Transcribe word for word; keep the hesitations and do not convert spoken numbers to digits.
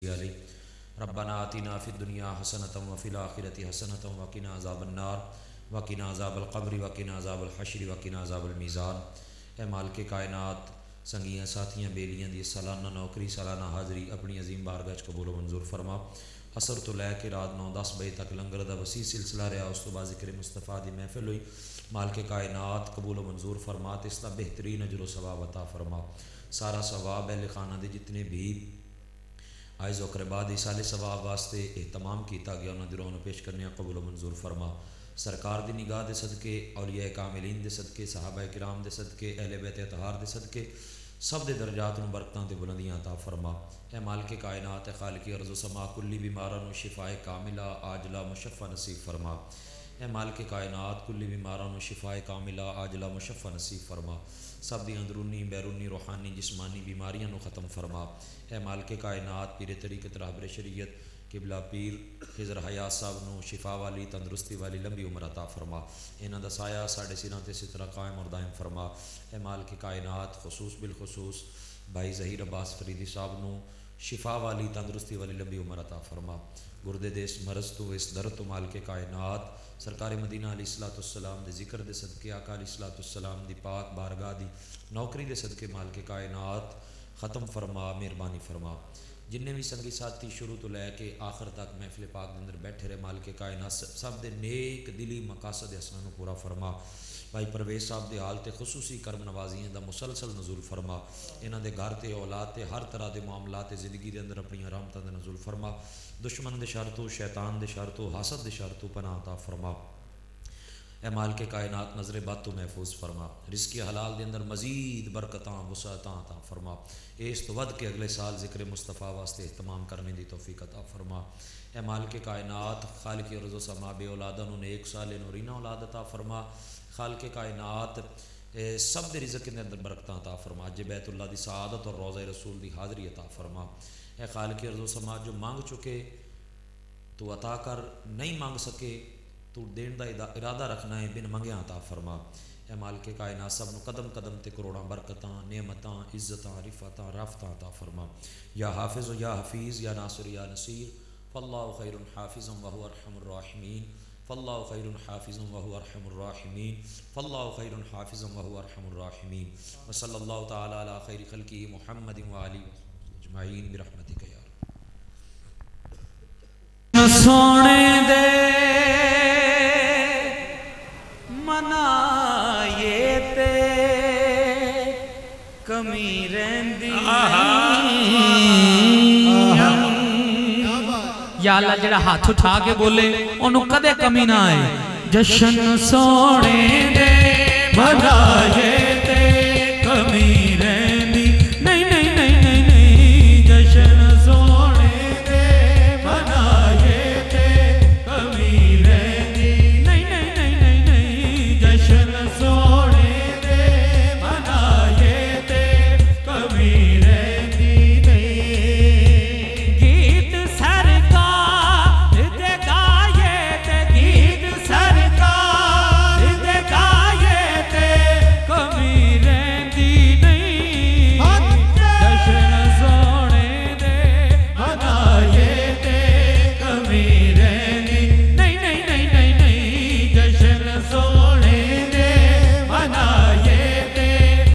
علی ربنا آتنا فی الدنیا حسنۃ وفی الآخرۃ حسنۃ وقنا عذاب النار وقنا عذاب القبر وقنا عذاب الحشر وقنا عذاب المیزان۔ اے مالک کائنات، سنگیاں ساتھیاں بیلیاں دی سالانہ نوکری سالانہ حاضری اپنی عظیم بارگاہ وچ قبول و منظور فرما۔ عصر تو لے کے رات نو دس بجے تک لنگر دا وسیع سلسلہ رہا، اس تو بعد ذکر مصطفیٰ دی محفل ہوئی۔ مالک کائنات قبول و منظور فرما تے اس دا بہترین اجر و ثواب عطا فرما۔ سارا ثواب اہل خانہ دے جتنے بھی عائز و اقربا دی سال ثواب واسطے اہتمام کیتا گیا انہاں دی روح نو پیش کرنے قبول و منظور فرما۔ سرکار دی نگاہ دے صدقے، اولیاء کاملین دے صدقے، صحابہ کرام دے صدقے، اہل بیت اطہار دے صدقے سب دے درجات نو برکتاں تے بلندیاں عطا فرما۔ اے مالک کائنات، اے خالق ارض و سما، کلی بیماراں نو شفائے کاملہ عاجلہ مشفع نصیب فرما۔ اے مالک کائنات، کلی بیماراں نو شفائے کاملہ عاجلہ مشفع نصیب فرما۔ سب دی اندرونی بیرونی روحانی جسمانی بیماریاں نو ختم فرما۔ اے مالک کائنات، پیر طریقت رہبر شریعت قبلہ پیر خضر حیات صاحب نو شفا والی تندرستی والی لمبی عمر عطا فرما۔ انہاں دا سایہ ساڈے سراں تے اسی طرح قائم اور دائم فرما۔ اے مالک کائنات، خصوص بالخصوص بھائی ظہیر عباس فریدی صاحب نو شفا والی تندرستی والی لمبی عمر عطا فرما۔ گردے دے اس مرض تو اس درد تو مالک کائنات، سرکار مدینہ علیہ الصلوۃ والسلام دے ذکر دے صدقے، آقا علیہ الصلوۃ والسلام دی پاک بارگاہ دی نوکری دے صدقے مالک کائنات ختم فرما، مہربانی فرما۔ جننے بھی سنگی ساتھی شروع تو لے کے آخر تک محفل پاک دے اندر بیٹھے رہے مالک کائنات سب دے نیک دلی مقاصد حسناں نو پورا فرما۔ بھائی پرویز صاحب دے حال تے خصوصی کرم نوازیاں دا مسلسل نزول فرما۔ انہاں دے گھر تے اولاد تے ہر طرح دے معاملات زندگی دے اندر اپنی رحمتاں دے نزول فرما۔ دشمن دے شر تو، شیطان دے شر تو، حسد دے شر تو پناہ عطا فرما۔ اے مالک کائنات، نظر بد تو محفوظ فرما۔ رزق حلال دے اندر مزید برکتاں وسعتاں عطا فرما۔ اس تو ود کے اگلے سال ذکر مصطفیٰ واسطے اہتمام کرنے دی توفیق عطا فرما۔ اے مالک کائنات، خالق ارض و سما، بے اولاداں نو نیک صالح نورینہ اولاد عطا فرما۔ خالق کائنات، سب دے رزق کے اندر برکتاں عطا فرما۔ حج بیت اللہ دی سعادت اور روضہ رسول دی حاضری عطا فرما۔ اے خالق ارض و سما، جو مانگ چکے تو عطا کر، نہیں مانگ سکے تو دین دا ارادہ رکھنا ہے، بن منگیاں عطا فرما۔ اے مالک کائنات، سب نو قدم قدم تے کروڑاں برکتاں، نعمتاں، عزتاں، رفعتاں، رافتاں عطا فرما۔ یا حافظ و یا حفیظ، یا ناصر یا نصیر، فاللہ خیر حافظ وہو ارحم الراحمین، فاللہ خیر حافظ وہو ارحم الراحمین، فاللہ خیر حافظ وہو ارحم الراحمین، وصلی اللہ تعالی علی خیر خلقہ محمد وآلہ اجمعین برحمتک یا رب۔ سونے دے منائے تے کمی رہندی یا اللہ جڑا ہاتھ اٹھا کے بولے انہوں کدے کمی نہ آئے۔ جشن سونے دے منائے